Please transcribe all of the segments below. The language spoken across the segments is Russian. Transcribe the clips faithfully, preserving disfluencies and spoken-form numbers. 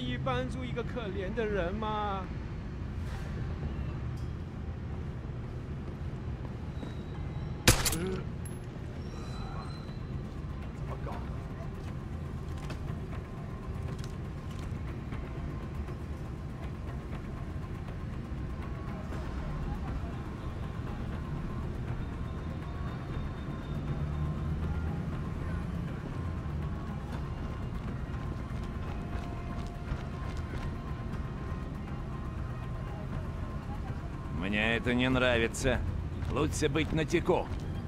意帮助一个可怜的人吗？嗯，怎么搞？ Мне это не нравится. Лучше быть начеку.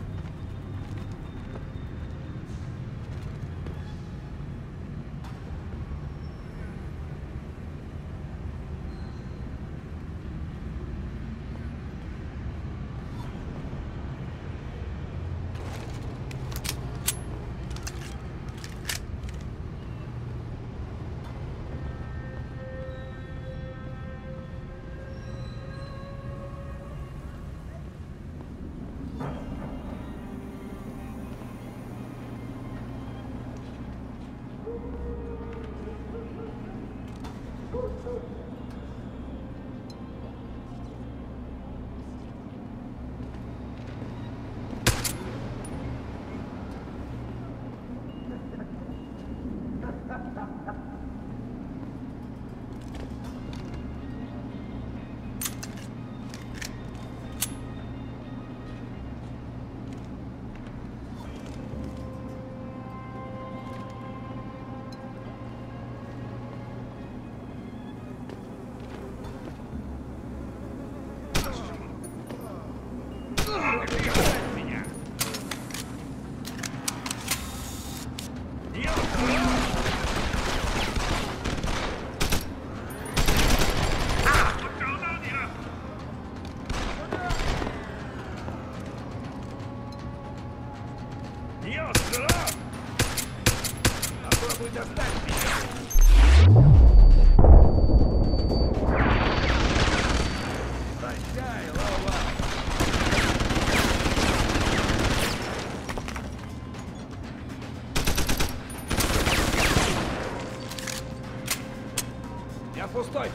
Пустой!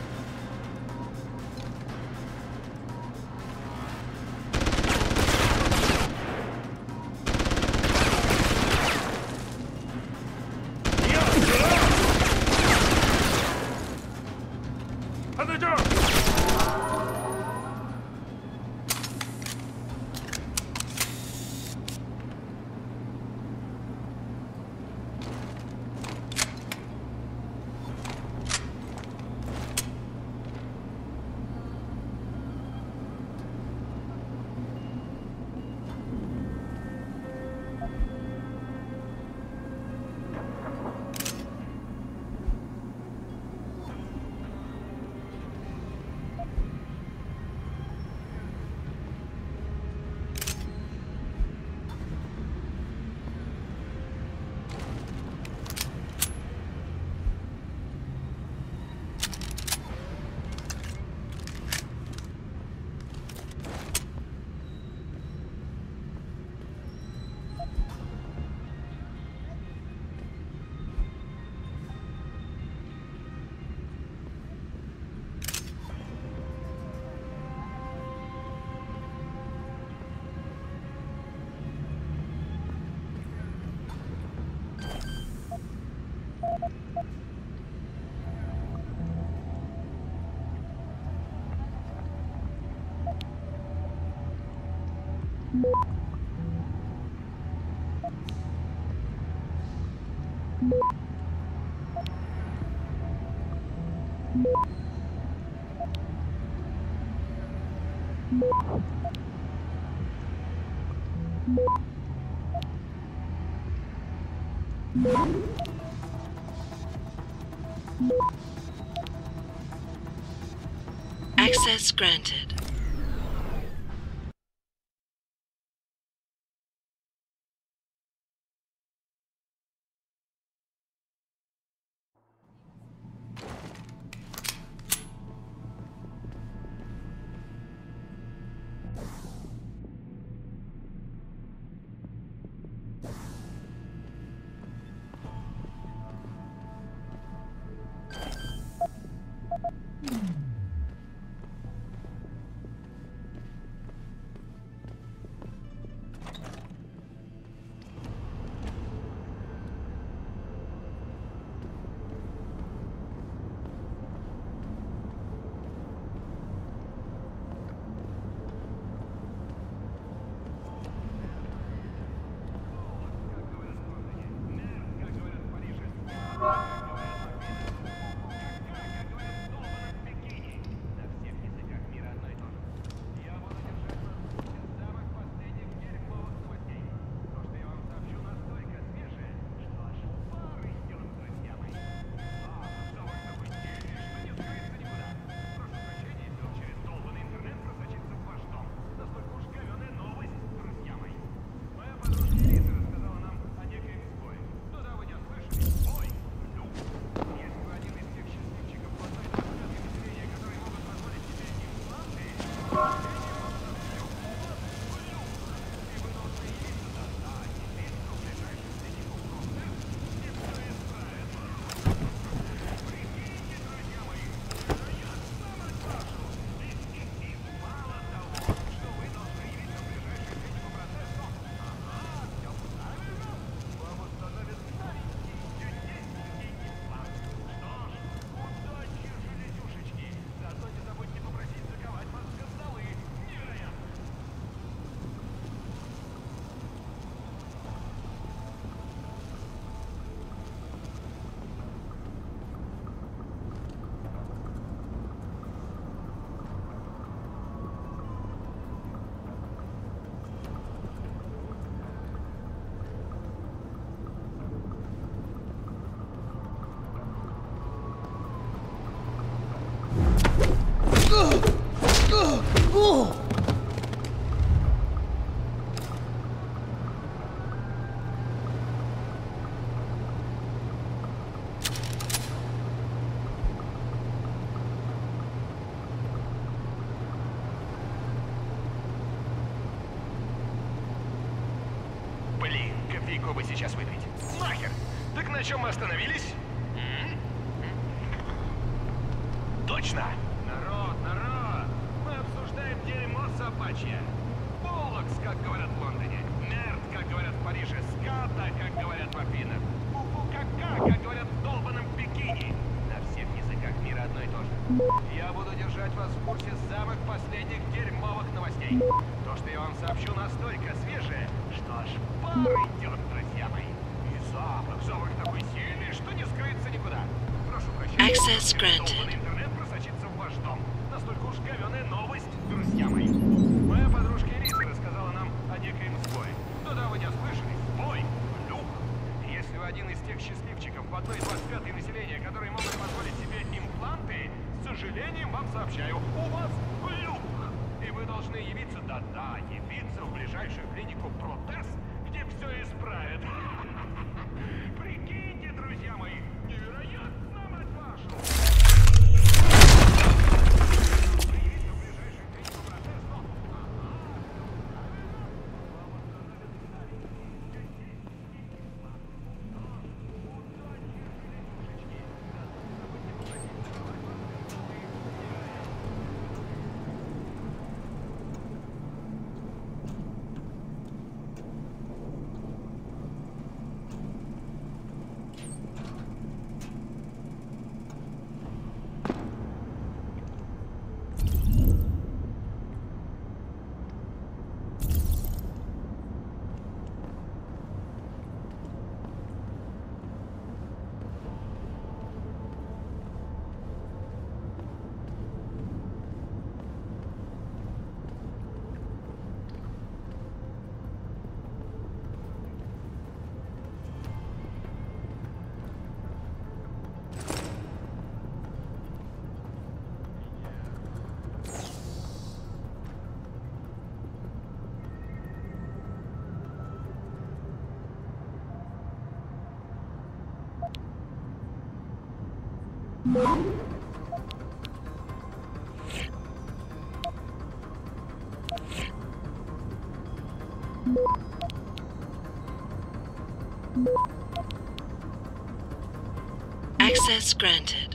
Access granted. Блин, кофейку бы сейчас выпить. Нахер! Так на чем мы остановились? М? Точно! Народ, народ! Мы обсуждаем дерьмо собачье. Полокс, как говорят в Лондоне. Мерт, как говорят в Париже. Ската, как говорят в Афинах. Фу-фу-ка-ка, как говорят в долбаном Пекине. На всех языках мира одно и то же. Я буду держать вас в курсе самых последних дерьмовых новостей. То, что я вам сообщу, настолько свежее, что аж пар идет, друзья мои. И запах, запах такой сильный, что не скрыться никуда. Прошу прощения, Access granted. долбанный интернет просочится в ваш дом. Настолько уж говёная новость, друзья мои. Моя подружка Элиза рассказала нам о некоем сбое. Ну да, вы не ослышались. Сбой. Люк. Если вы один из тех счастливчиков в одной двадцать пятой населения, которые могут позволить себе импланты, с сожалением вам сообщаю, у вас люк. И вы должны явиться, да-да, явиться в ближайшую клинику Протез, где все исправят. Прикиньте, друзья мои, невероятно, мать вашу! Явиться в ближайшую клинику Протез, но... Access granted.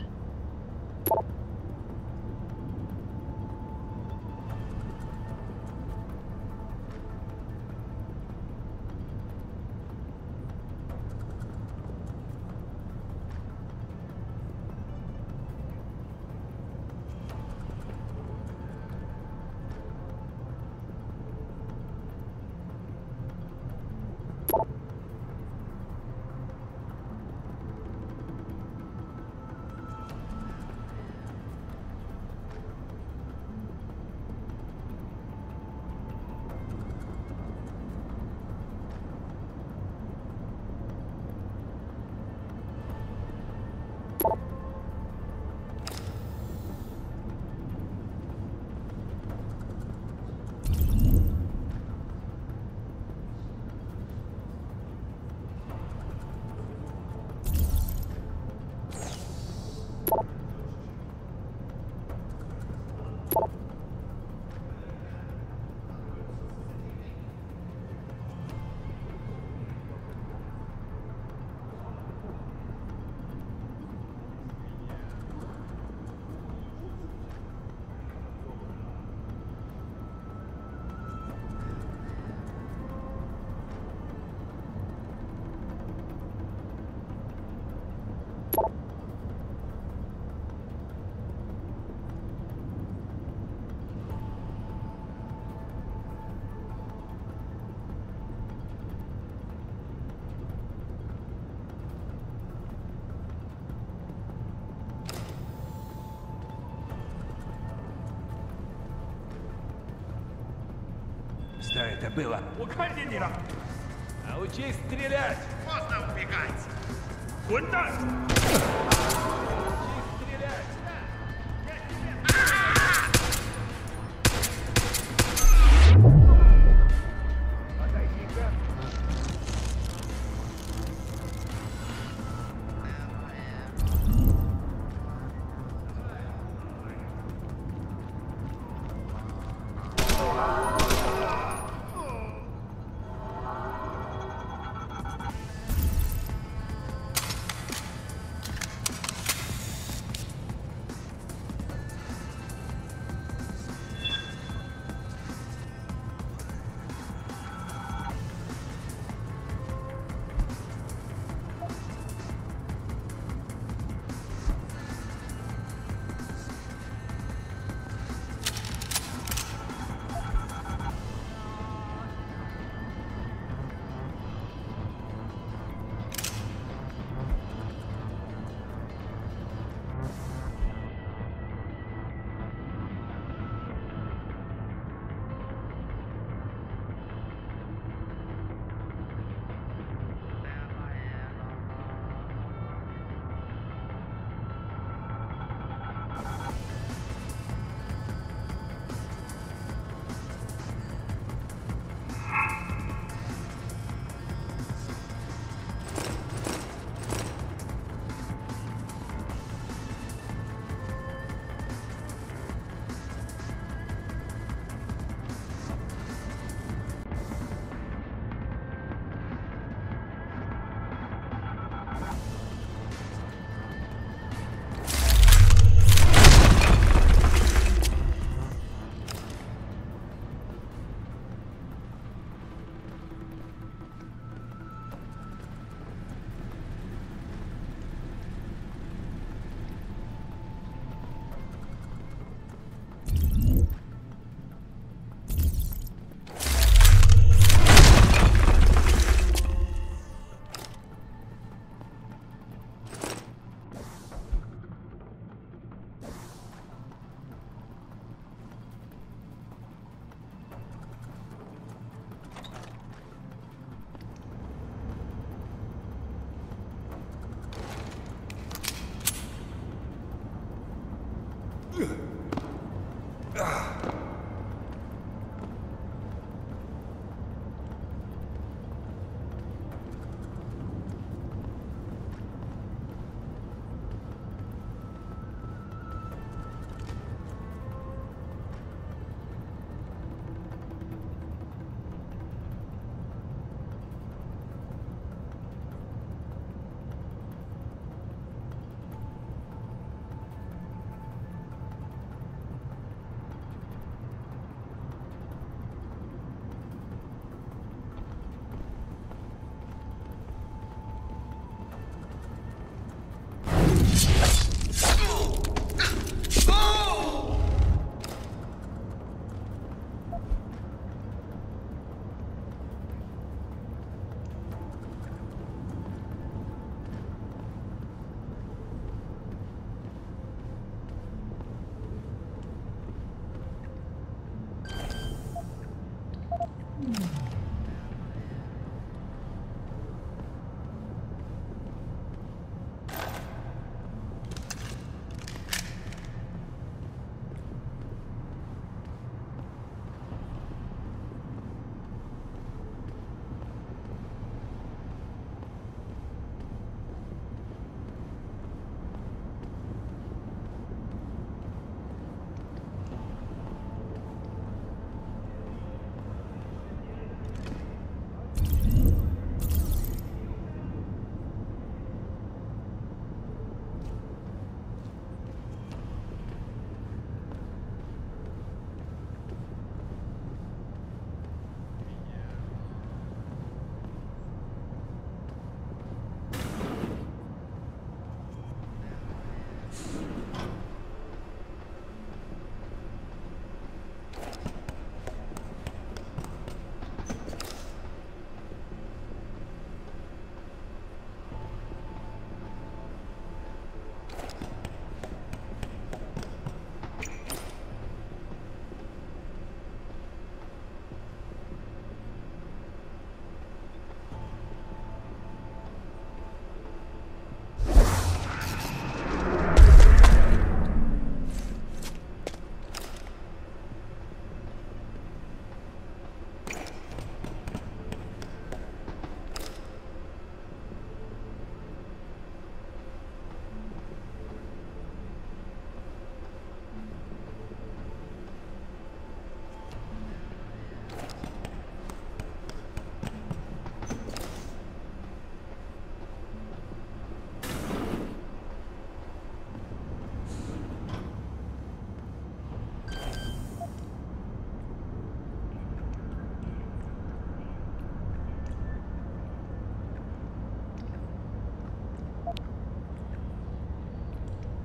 Что это было? Уходи, Нира! Научись стрелять! Поздно убегать! Куда? Научись стрелять!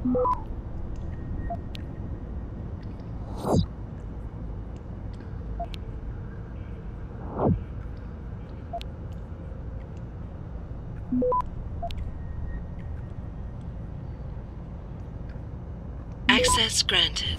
Access granted.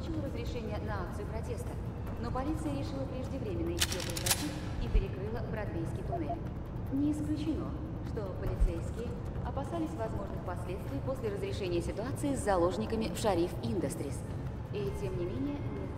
получила разрешение на акцию протеста, но полиция решила преждевременно ее прекратить и перекрыла Бродвейский туннель. Не исключено, что полицейские опасались возможных последствий после разрешения ситуации с заложниками в Sharif Industries. И тем не менее...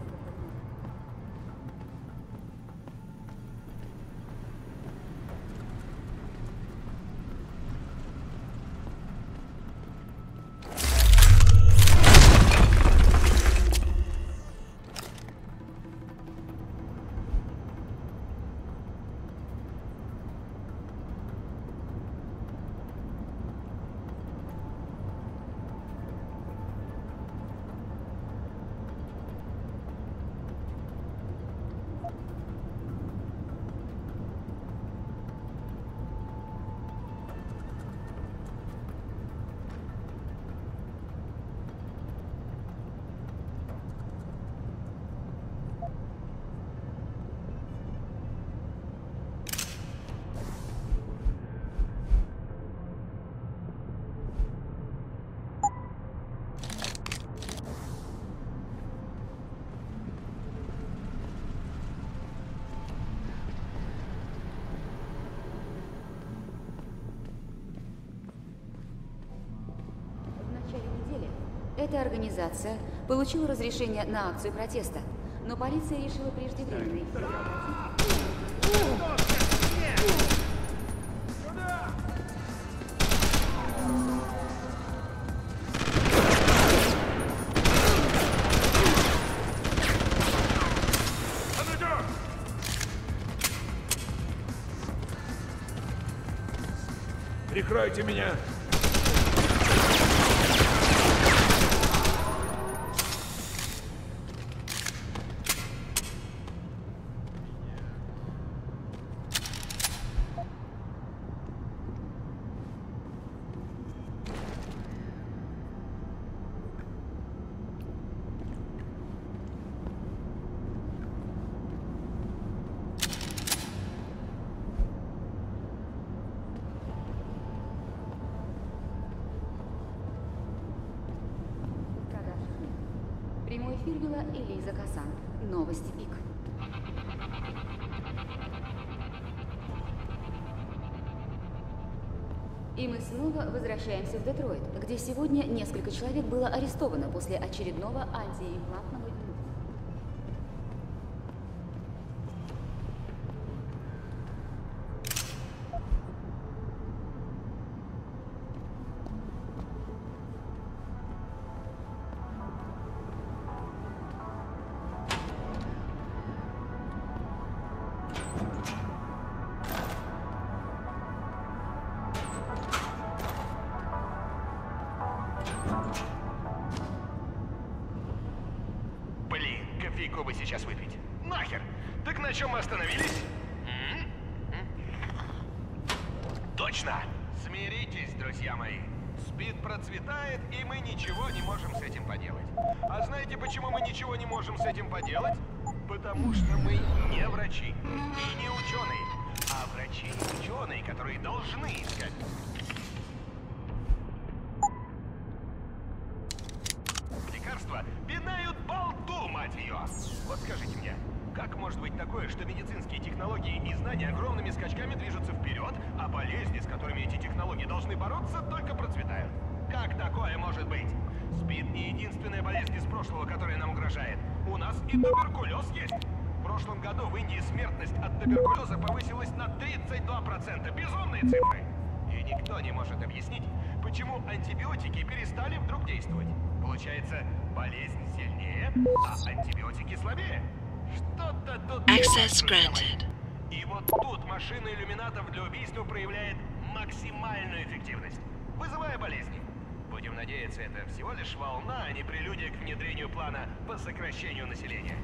Эта организация получила разрешение на акцию протеста, но полиция решила преждевременно их прекратить. Прикройте меня! Прямой эфир вела Элиза Касан. Новости ПИК. И мы снова возвращаемся в Детройт, где сегодня несколько человек было арестовано после очередного антиимплантного импланта. Блин, кофейку бы сейчас выпить. Нахер! Так на чем мы остановились? М? М? Точно! Смиритесь, друзья мои. СПИД процветает, и мы ничего не можем с этим поделать. А знаете, почему мы ничего не можем с этим поделать? Потому что мы не врачи и не ученые, а врачи и ученые, которые должны искать. Лекарства пинают болту, мать ее! Вот скажите мне, как может быть такое, что медицинские технологии и знания огромными скачками движутся вперед, а болезни, с которыми эти технологии должны бороться, только процветают? Как такое может быть? СПИД не единственная болезнь из прошлого, которая нам угрожает. У нас и туберкулез есть. В прошлом году в Индии смертность от туберкулеза повысилась на тридцать два процента. Безумные цифры! И никто не может объяснить, почему антибиотики перестали вдруг действовать. Получается, болезнь сильнее, а антибиотики слабее. Что-то тут... Access granted. И вот тут машина иллюминатов для убийства проявляет максимальную эффективность, вызывая болезни. Будем надеяться, это всего лишь волна, а не прелюдия к внедрению плана по сокращению населения.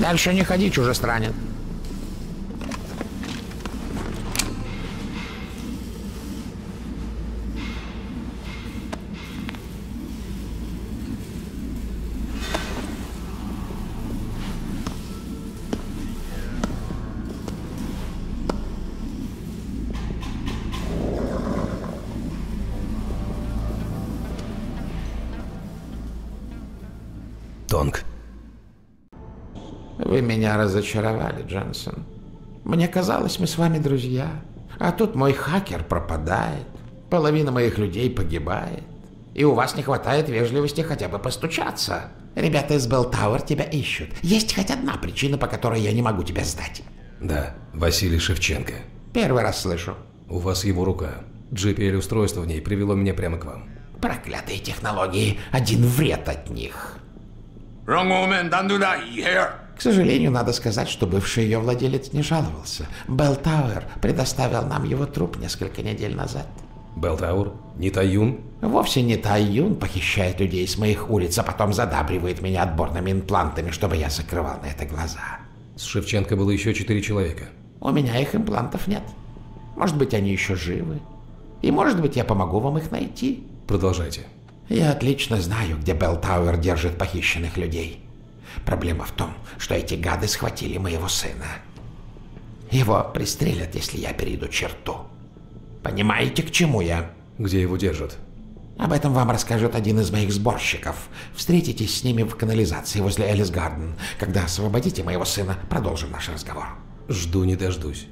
Дальше не ходи, чужестранин. Тонг. Вы меня разочаровали, Джонсон. Мне казалось, мы с вами друзья. А тут мой хакер пропадает. Половина моих людей погибает. И у вас не хватает вежливости хотя бы постучаться. Ребята из Белл Тауэр тебя ищут. Есть хоть одна причина, по которой я не могу тебя сдать? Да, Василий Шевченко. Первый раз слышу. У вас его рука. джи пи эл-устройство в ней привело меня прямо к вам. Проклятые технологии. Один вред от них. К сожалению, надо сказать, что бывший ее владелец не жаловался. Белл Тауэр предоставил нам его труп несколько недель назад. Белл Тауэр? Не Тайюн? Вовсе не Тайюн похищает людей с моих улиц, а потом задабривает меня отборными имплантами, чтобы я закрывал на это глаза. С Шевченко было еще четыре человека. У меня их имплантов нет. Может быть, они еще живы. И может быть, я помогу вам их найти. Продолжайте. Я отлично знаю, где Белл Тауэр держит похищенных людей. Проблема в том, что эти гады схватили моего сына. Его пристрелят, если я перейду черту. Понимаете, к чему я? Где его держат? Об этом вам расскажет один из моих сборщиков. Встретитесь с ними в канализации возле Элис Гарден. Когда освободите моего сына, продолжим наш разговор. Жду не дождусь.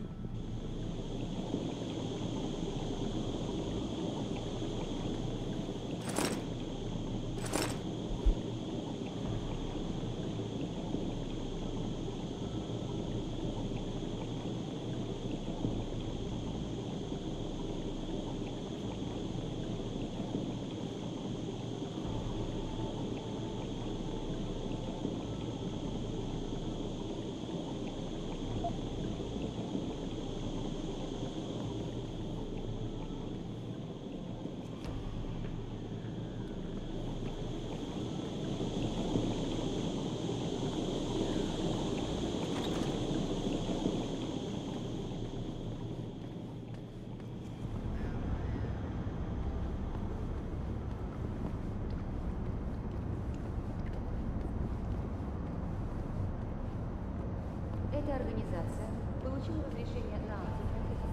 Эта организация получила разрешение на антитерроризм.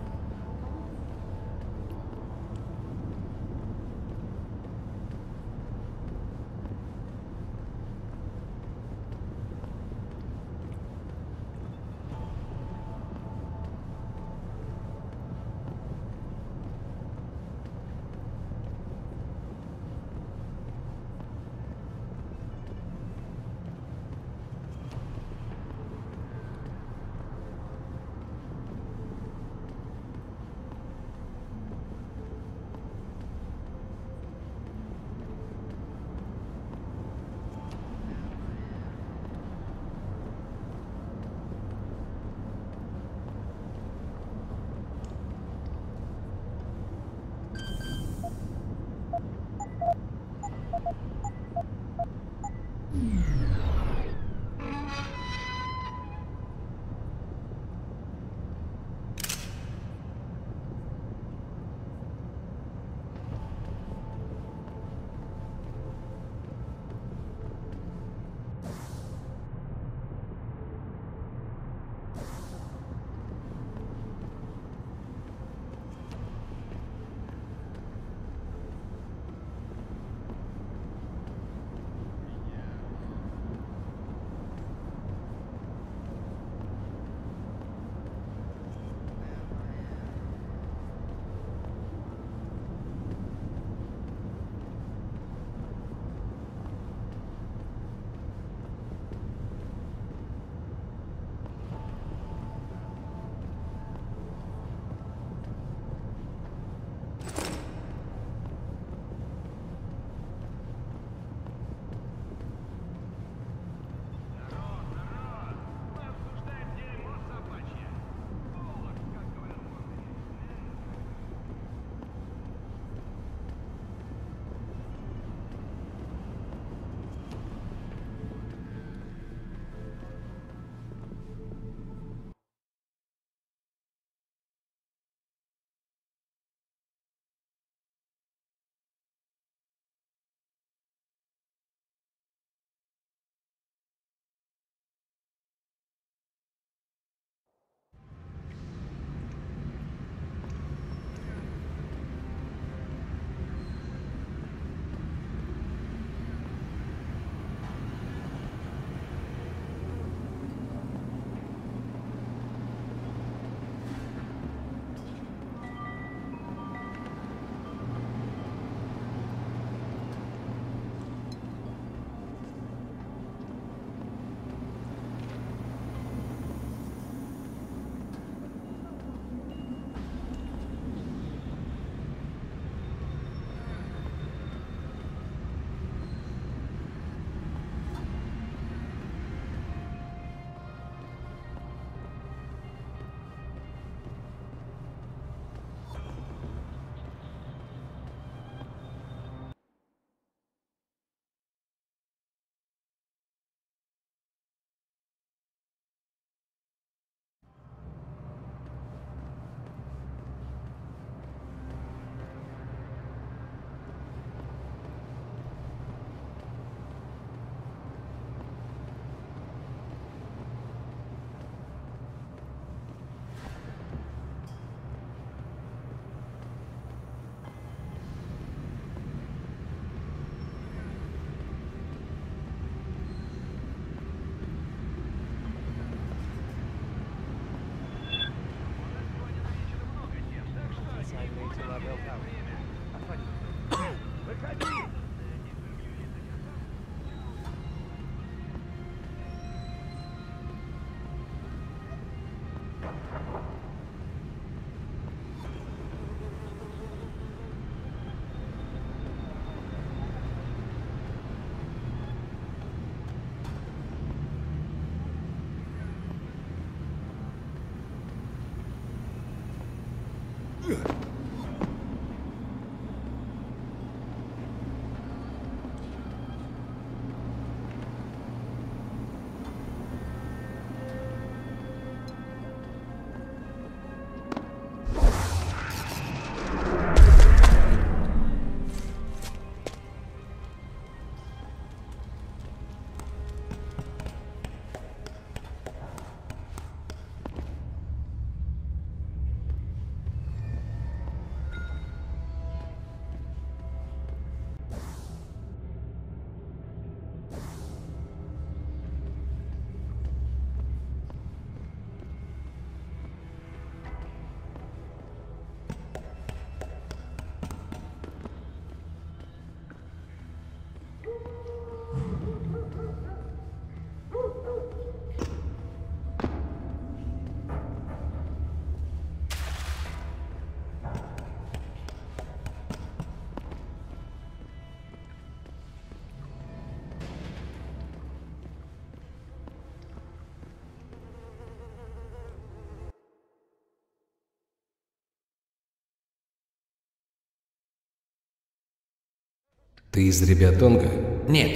Ты из ребят Тонга? Нет.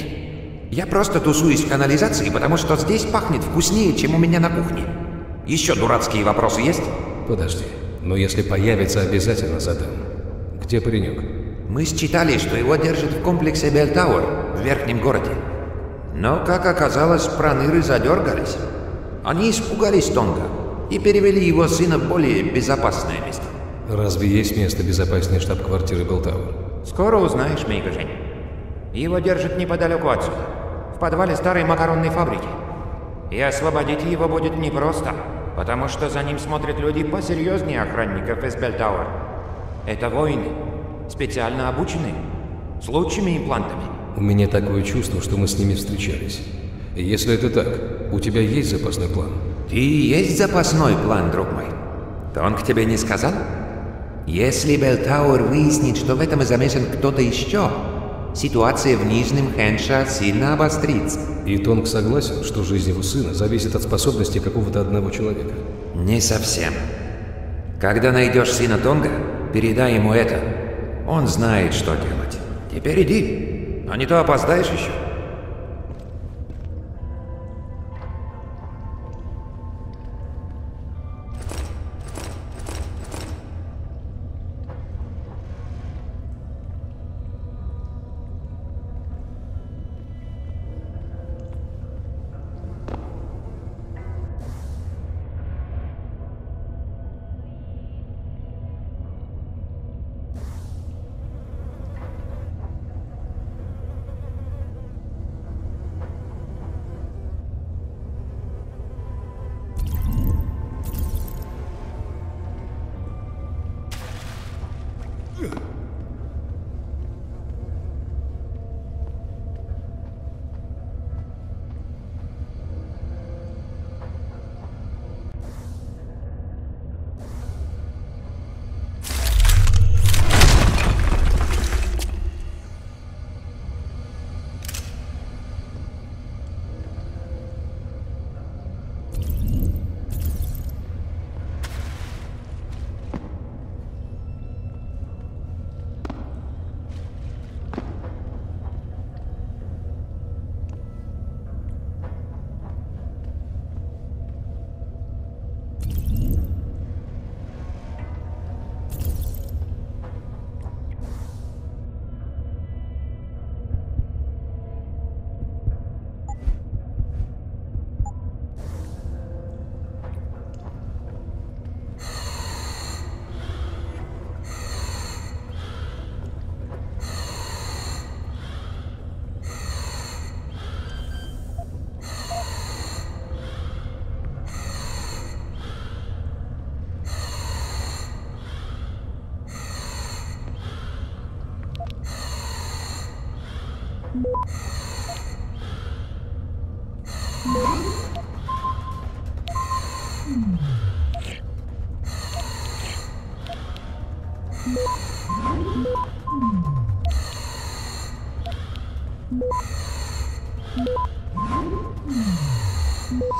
Я просто тусуюсь в канализации, потому что здесь пахнет вкуснее, чем у меня на кухне. Еще дурацкие вопросы есть? Подожди. Но если появится, обязательно задам. Где паренек? Мы считали, что его держат в комплексе Белтауэр в верхнем городе. Но, как оказалось, проныры задергались. Они испугались Тонга и перевели его сына в более безопасное место. Разве есть место безопаснее штаб-квартиры Белтауэр? Скоро узнаешь, Мейга Жень. Его держат неподалеку отсюда, в подвале старой макаронной фабрики. И освободить его будет непросто, потому что за ним смотрят люди посерьезнее охранников из Белтауэр. Это воины, специально обученные, с лучшими имплантами. У меня такое чувство, что мы с ними встречались. И если это так, у тебя есть запасной план? Ты и есть запасной план, друг мой. Тонг тебе не сказал? Если Белтауэр выяснит, что в этом замешан кто-то еще, ситуация в Нижнем Хэнша сильно обострится. И Тонг согласен, что жизнь его сына зависит от способности какого-то одного человека? Не совсем. Когда найдешь сына Тонга, передай ему это. Он знает, что делать. Теперь иди, а не то опоздаешь еще.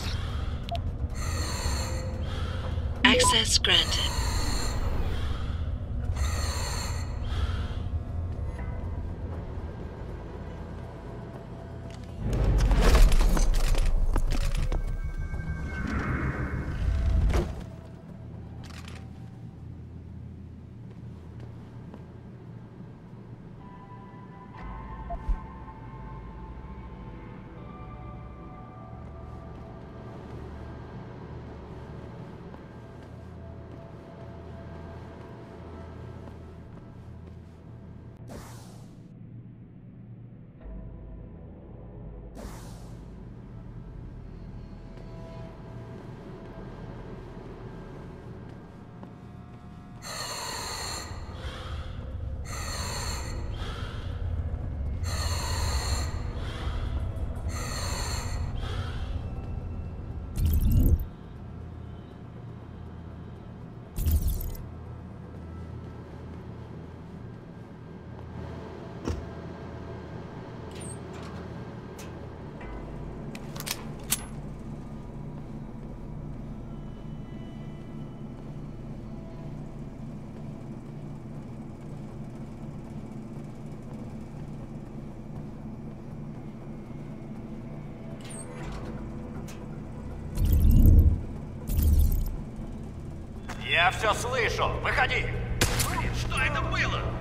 Access granted. Я все слышу. Выходи. Что это было?